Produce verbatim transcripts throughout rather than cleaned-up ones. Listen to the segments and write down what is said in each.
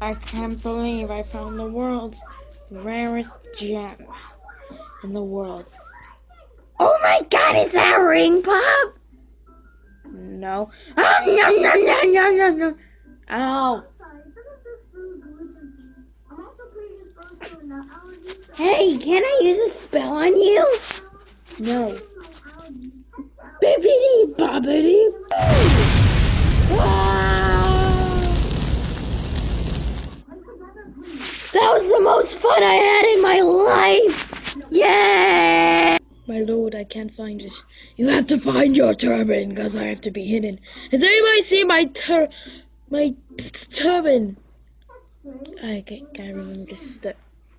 I can't believe I found the world's rarest gem in the world. Oh my god, is that ring pop? No. Ah, no, no, no, no, no, no. Ow. Hey, can I use a spell on you? No. Bippity boppity boo! That was the most fun I had in my life! Yay! My lord, I can't find it. You have to find your turban, because I have to be hidden. Has anybody seen my tur... my t turban? I can't, can't remember this stuff.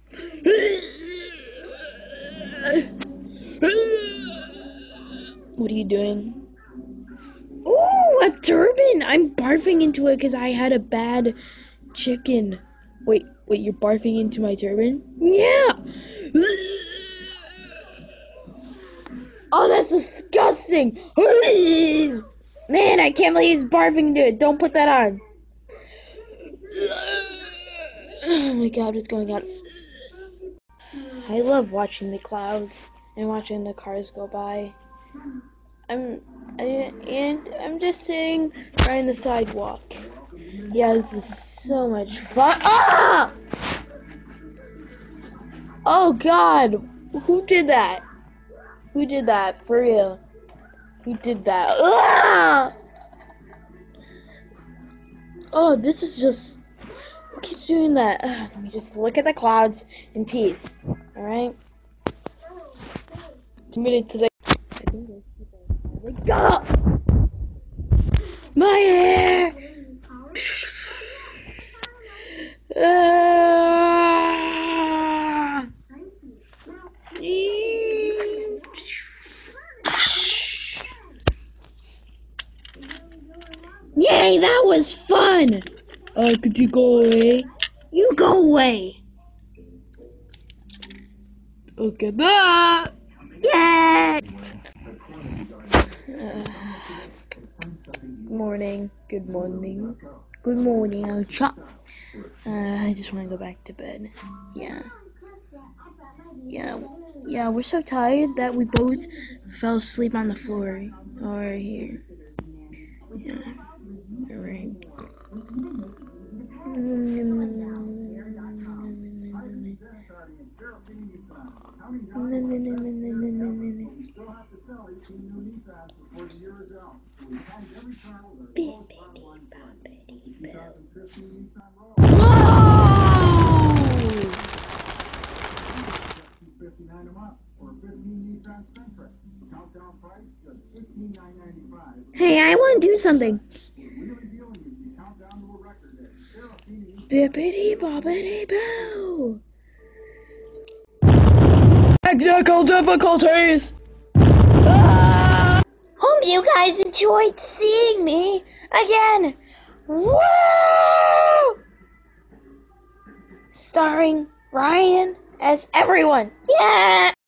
What are you doing? Ooh, a turban! I'm barfing into it because I had a bad chicken. Wait, wait, you're barfing into my turban? Yeah! Oh, that's disgusting! Man, I can't believe he's barfing into it. Don't put that on. Oh my god, what's going on? I love watching the clouds and watching the cars go by. I'm I, and I'm just sitting right on the sidewalk. Yeah, this is so much fun. Ah! Oh god, who did that? Who did that? For real? Who did that? Ah! Oh, this is just. Who keeps doing that? Ugh, let me just look at the clouds in peace. All right. Committed today. I think Wake up! My hair! Ah! Yay, that was fun! Uh, could you go away? You go away! Okay, bye! Yay! Uh, good morning, good morning, good morning, I'll chop. Uh, I just want to go back to bed. Yeah. Yeah, yeah, we're so tired that we both fell asleep on the floor. Or here. Yeah. Alright. Hey, I want to do something. Bippity boppity boo. Technical difficulties. Ah! Hope you guys enjoyed seeing me again. Woo! Starring Ryan as everyone. Yeah!